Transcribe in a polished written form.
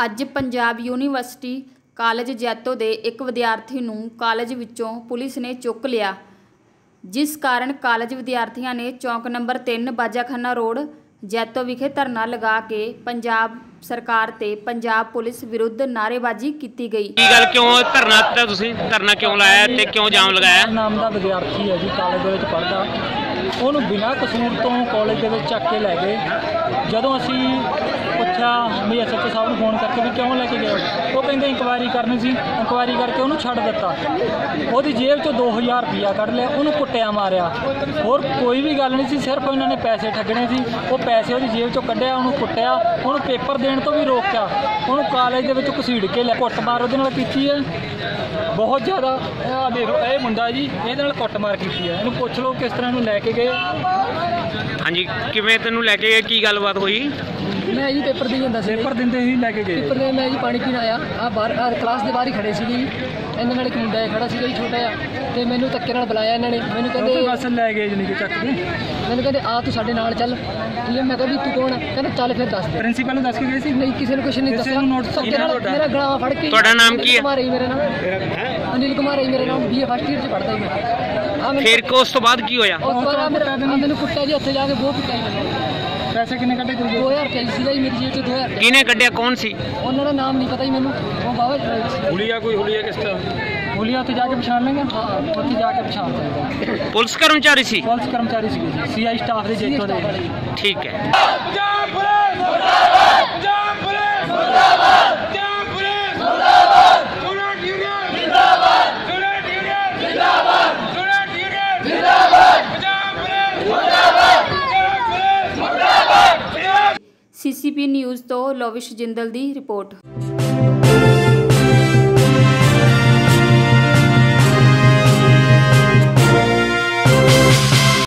ਅੱਜ Punjab university college Jaito ਦੇ ਇੱਕ ਵਿਦਿਆਰਥੀ ਨੂੰ ਕਾਲਜ ਵਿੱਚੋਂ ਪੁਲਿਸ ਨੇ ਚੁੱਕ ਲਿਆ, ਜਿਸ ਕਾਰਨ ਕਾਲਜ ਵਿਦਿਆਰਥੀਆਂ ਨੇ ਚੌਂਕ ਨੰਬਰ 3 ਬਾਜਾਖਾਨਾ ਰੋਡ ਜੈਤੋ ਵਿਖੇ ਧਰਨਾ ਲਗਾ ਕੇ ਪੰਜਾਬ ਸਰਕਾਰ ਤੇ ਪੰਜਾਬ ਪੁਲਿਸ ਵਿਰੁੱਧ ਨਾਅਰੇਬਾਜ਼ੀ ਕੀਤੀ गई। ਕੀ ਗੱਲ ਕਿਉਂ ਧਰਨਾ ਦਿੱਤਾ ਤੁਸੀਂ? ਧਰਨਾ ਕਿਉਂ ਲਾਇਆ ਤੇ ਕਿਉਂ ਜਾਮ ਲਗਾਇਆ? ਨਾਮ ਦਾ ਵਿਦਿਆਰਥੀ ਹੈ ਜੀ, ਕਾਲਜ ਦੇ ਵਿੱਚ ਪੜ੍ਹਦਾ। ਉਹਨੂੰ ਬਿਨਾਂ ਕਸੂਰ ਤੋਂ ਕਾਲਜ ਦੇ ਵਿੱਚ ਚੱਕ ਕੇ ਲੈ ਗਏ। ਜਦੋਂ ਅਸੀਂ ਪੁੱਛਿਆ ਵੀ ਐਸਐਚਓ ਸਾਹਿਬ ਨੂੰ ਫੋਨ ਕਰਕੇ ਵੀ ਕਿਉਂ ਲੈ ਕੇ ਗਏ, ਉਹ ਕਹਿੰਦੇ ਇੰਕੁਆਇਰੀ ਕਰਨੀ ਸੀ। ਇੰਕੁਆਇਰੀ ਕਰਕੇ ਉਹਨੂੰ ਛੱਡ ਦਿੱਤਾ। ਉਹਦੀ ਜੇਬ 'ਚੋਂ 2000 ਰੁਪਈਆ ਕੱਢ ਲਿਆ, ਉਹਨੂੰ ਕੁੱਟਿਆ ਮਾਰਿਆ। ਹੋਰ ਕੋਈ ਵੀ ਗੱਲ ਨਹੀਂ ਸੀ, ਸਿਰਫ ਇਹਨਾਂ ਨੇ ਪੈਸੇ ਠੱਗਣੇ ਸੀ। ਉਹ ਪੈਸੇ ਉਹਦੀ ਜੇਬ 'ਚੋਂ ਕੱਢਿਆ, ਉਹਨੂੰ ਕੁੱਟਿਆ, ਉਹਨੂੰ ਪੇਪਰ ਦੇਣ ਤੋਂ ਵੀ ਰੋਕਿਆ। ਉਹਨੂੰ ਕਾਲਜ ਦੇ ਵਿੱਚ ਘਸੀੜ ਕੇ ਲੈ ਕੁੱਟਮਾਰ ਉਹਦੇ ਨਾਲ ਕੀਤੀ ਹੈ ਬਹੁਤ ਜ਼ਿਆਦਾ। ਇਹ ਮੁੰਡਾ ਜੀ, ਇਹਦੇ ਨਾਲ ਕੁੱਟਮਾਰ ਕੀਤੀ ਹੈ। ਇਹਨੂੰ ਪੁੱਛ ਲਓ ਕਿਸ ਤਰ੍ਹਾਂ ਇਹਨੂੰ ਲੈ ਕੇ ਗਏ। ਹਾਂਜੀ, ਕਿਵੇਂ ਤੈਨੂੰ ਲੈ ਕੇ ਗਏ? ਕੀ ਗੱਲਬਾਤ ਹੋਈ? ਮੈਂ ਜੀ ਪੇਪਰ ਦੇ ਜਾਂਦਾ ਸੀ। ਪੇਪਰ ਦਿੰਦੇ ਹੀ ਲੈ ਕੇ ਗਏ। ਪੇਪਰ ਦੇ ਮੈਂ ਜੀ ਪਾਣੀ ਪੀਣ ਆਇਆ, ਬਾਹਰ ਕਲਾਸ ਦੇ ਬਾਹਰ ਹੀ ਖੜੇ ਸੀਗੇ ਜੀ। ਇਹਨਾਂ ਨਾਲ ਇੱਕ ਮੁੰਡਾ ਖੜਾ ਸੀਗਾ ਜੀ, ਛੋਟਾ ਜਿਹਾ, ਤੇ ਮੈਨੂੰ ਧੱਕੇ ਨਾਲ ਬੁਲਾਇਆ ਇਹਨਾਂ ਨੇ। ਮੈਨੂੰ ਕਹਿੰਦੇ ਬਸ ਲੈ ਗਏ ਜਾਨੀ ਕਿ ਚੱਕ ਕੇ। ਮੈਨੂੰ ਕਹਿੰਦੇ ਆ ਤੂੰ ਸਾਡੇ ਨਾਲ ਚੱਲ। ਠੀਕ ਹੈ, ਮੈਂ ਕਿਹਾ ਵੀ ਤੂੰ ਕੌਣ? ਕਹਿੰਦਾ ਚੱਲ ਫਿਰ ਦੱਸ। ਪ੍ਰਿੰਸੀਪਲ ਨੂੰ ਦੱਸ ਕੇ ਗਏ ਸੀ? ਨਹੀਂ, ਕਿਸੇ ਨੂੰ ਕੁਛ ਨਹੀਂ ਦੱਸਿਆ। ਧੱਕੇ ਨਾਲ ਮੇਰਾ ਗਲਾ ਫੜ ਕੇ। ਤੁਹਾਡਾ ਨਾਮ ਕੀ ਹੈ? ਮੇਰਾ ਨਾਮ ਅਨਿਲ ਕੁਮਾਰ ਹੈ। ਮੇਰਾ ਨਾਮ BA ਫਸਟ ਈਅਰ 'ਚ ਪੜ੍ਹਦਾ ਜੀ। ਫਿਰ ਉਸ ਤੋਂ ਬਾਅਦ ਕੀ ਹੋਇਆ? ਉਸ ਤੋਂ ਬਾਅਦ ਮੈਨੂੰ ਕੁੱਟਿਆ ਜੀ, ਉੱਥੇ ਜਾ ਕੇ ਬਹੁਤ ਕੁੱਟਿਆ ਜੀ। ਪੈਸੇ ਕਿੰਨੇ ਕੱਢੇ? 2000 ਰੁਪਏ ਸੀਗਾ ਜੀ ਮੇਰੀ ਜੇਬ 'ਚ। 2000 ਕਿਹਨੇ ਕੱਢਿਆ? ਕੌਣ ਸੀ? ਉਹਨਾਂ ਦਾ ਨਾਮ ਨਹੀਂ ਪਤਾ ਜੀ ਮੈਨੂੰ। ਉਹ ਬਾਬਾ ਹੁਲੀਆ, ਕੋਈ ਹੁਲੀਆ ਕਿਸ ਤਰ੍ਹਾਂ? ਹੁਲੀਆ ਉੱਥੇ ਜਾ ਕੇ ਪਛਾਣ ਲੈਂਗੇ। ਹਾਂ, ਉੱਥੇ ਜਾ ਕੇ ਪਛਾਣ ਸਕਦੇ। ਪੁਲਿਸ ਕਰਮਚਾਰੀ ਸੀ? ਪੁਲਿਸ ਕਰਮਚਾਰੀ ਸੀ, CI ਸਟਾਫ ਦੇ ਜੇਤੋ ਦੇ। ਠੀਕ ਹੈ। CCP ਨਿਊਜ਼ ਤੋਂ ਲੋਵਿਸ਼ ਜਿੰਦਲ ਦੀ ਰਿਪੋਰਟ।